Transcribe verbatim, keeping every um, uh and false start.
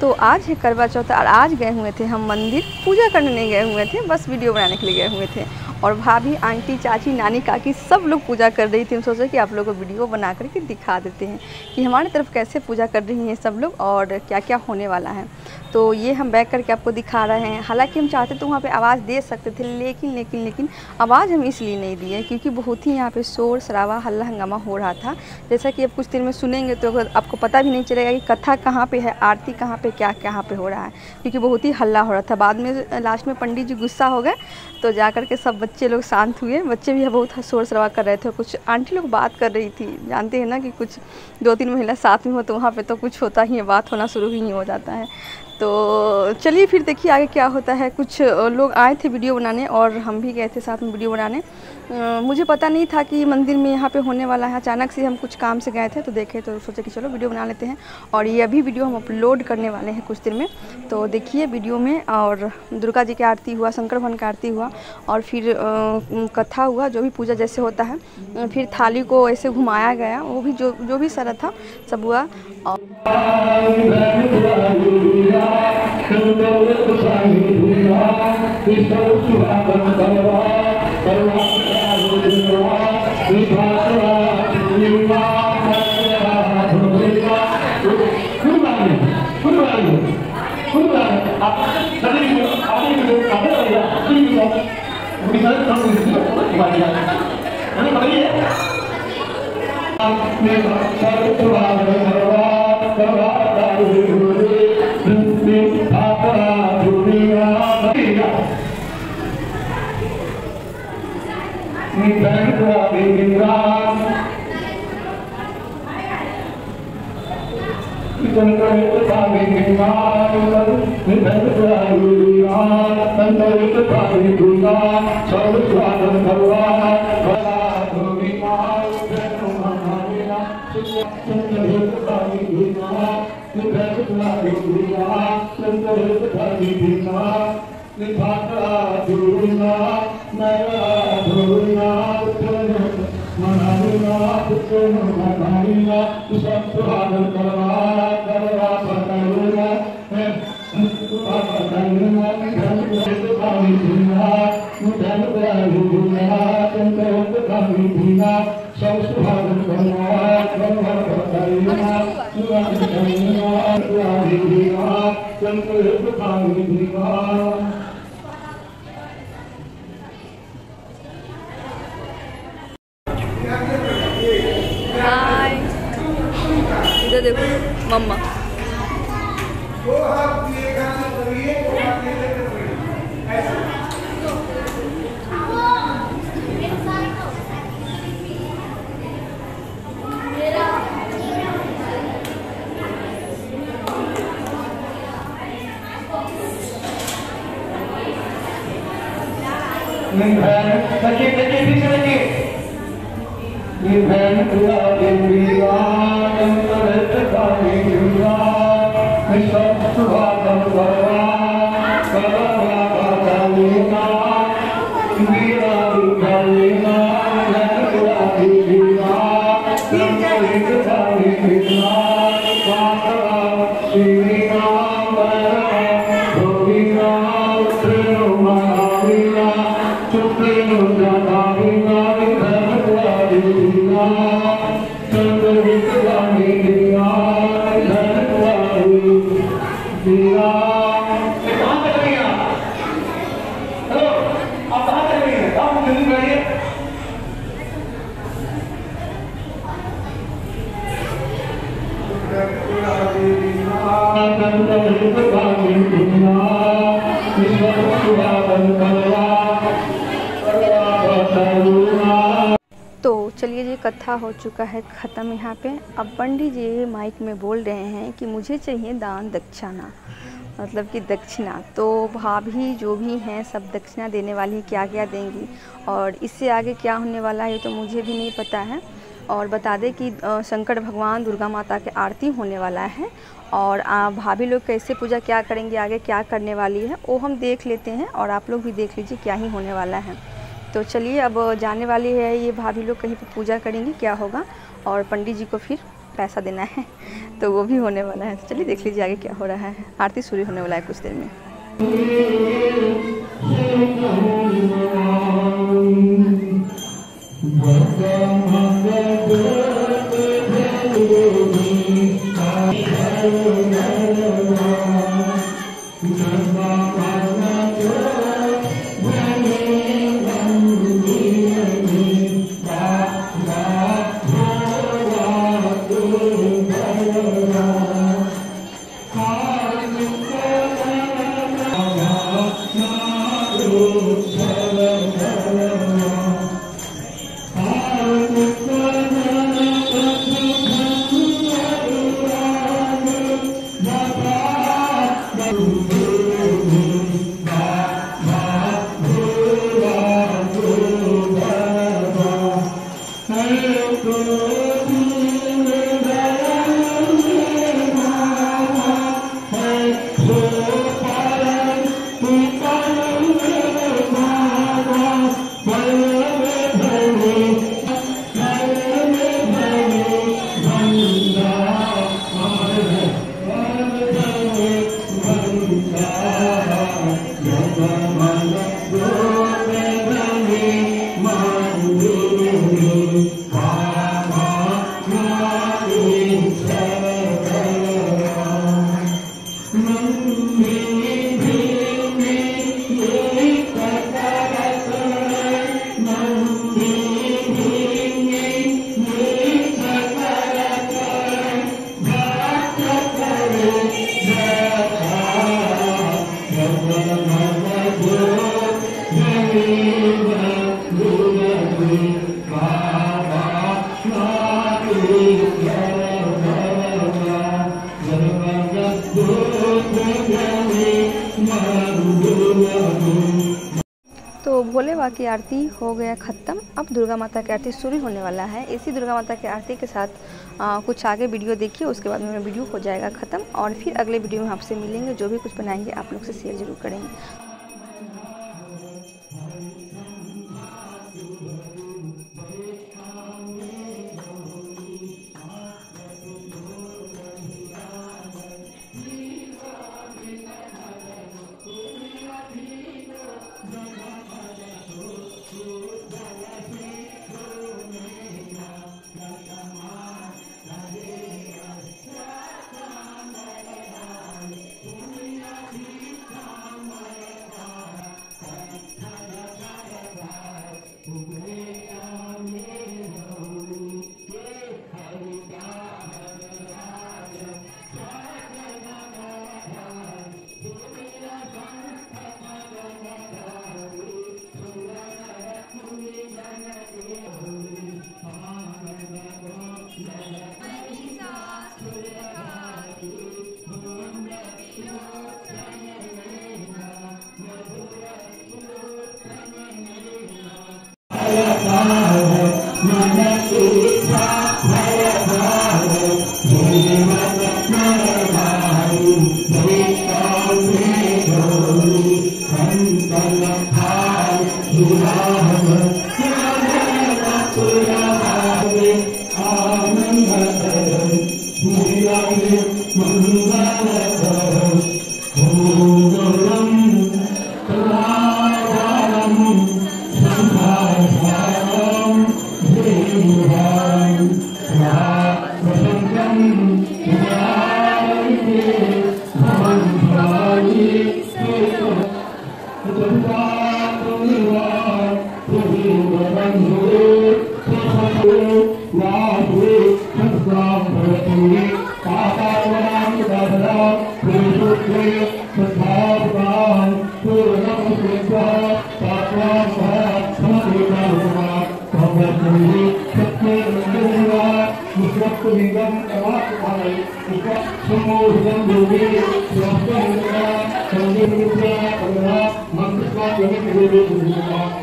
तो आज है करवा चौथ और आज गए हुए थे हम मंदिर, पूजा करने नहीं गए हुए थे, बस वीडियो बनाने के लिए गए हुए थे। और भाभी, आंटी, चाची, नानी, काकी सब लोग पूजा कर रही थी। हम सोचे कि आप लोगों को वीडियो बना करके दिखा देते हैं कि हमारी तरफ कैसे पूजा कर रही हैं सब लोग और क्या क्या होने वाला है। तो ये हम बैक करके आपको दिखा रहे हैं। हालांकि हम चाहते तो वहाँ पे आवाज़ दे सकते थे, लेकिन लेकिन लेकिन आवाज़ हम इसलिए नहीं दिए क्योंकि बहुत ही यहाँ पे शोर शराबा हल्ला हंगामा हो रहा था। जैसा कि अब कुछ देर में सुनेंगे तो आपको पता भी नहीं चलेगा कि कथा कहाँ पे है, आरती कहाँ पे, क्या कहाँ पे हो रहा है, क्योंकि बहुत ही हल्ला हो रहा था। बाद में लास्ट में पंडित जी गुस्सा हो गए तो जा कर के सब बच्चे लोग शांत हुए। बच्चे भी बहुत शोर शराबा कर रहे थे, कुछ आंटी लोग बात कर रही थी। जानते हैं ना कि कुछ दो तीन महिला साथ में हो तो वहाँ पे तो कुछ होता ही है, बात होना शुरू ही हो जाता है। तो चलिए फिर देखिए आगे क्या होता है। कुछ लोग आए थे वीडियो बनाने और हम भी गए थे साथ में वीडियो बनाने। मुझे पता नहीं था कि मंदिर में यहाँ पे होने वाला है, अचानक से हम कुछ काम से गए थे तो देखे तो सोचे कि चलो वीडियो बना लेते हैं। और ये अभी वीडियो हम अपलोड करने वाले हैं कुछ देर में, तो देखिए वीडियो में। और दुर्गा जी की आरती हुआ, शंकर भगवान की आरती हुआ और फिर कथा हुआ, जो भी पूजा जैसे होता है। फिर थाली को ऐसे घुमाया गया, वो भी जो जो भी सारा था सब हुआ। और हाय, इधर देखो मम्मा। तो चलिए जी, कथा हो चुका है ख़त्म यहाँ पे। अब पंडित जी माइक में बोल रहे हैं कि मुझे चाहिए दान दक्षिणा, मतलब कि दक्षिणा। तो भाभी जो भी हैं सब दक्षिणा देने वाली, क्या क्या देंगी और इससे आगे क्या होने वाला है तो मुझे भी नहीं पता है। और बता दें कि शंकर भगवान, दुर्गा माता के आरती होने वाला है और भाभी लोग कैसे पूजा क्या करेंगे, आगे क्या करने वाली है वो हम देख लेते हैं और आप लोग भी देख लीजिए क्या ही होने वाला है। तो चलिए अब जाने वाली है ये भाभी लोग, कहीं पर पूजा करेंगी, क्या होगा और पंडित जी को फिर पैसा देना है, तो वो भी होने वाला है। तो चलिए देख लीजिए आगे क्या हो रहा है। आरती शुरू होने वाला है कुछ देर में। तो भोले बाबा की आरती हो गया ख़त्म। अब दुर्गा माता की आरती शुरू होने वाला है। इसी दुर्गा माता की आरती के साथ आ, कुछ आगे वीडियो देखिए, उसके बाद में वीडियो हो जाएगा ख़त्म और फिर अगले वीडियो में आपसे मिलेंगे। जो भी कुछ बनाएंगे आप लोग से शेयर ज़रूर करेंगे। मंत्र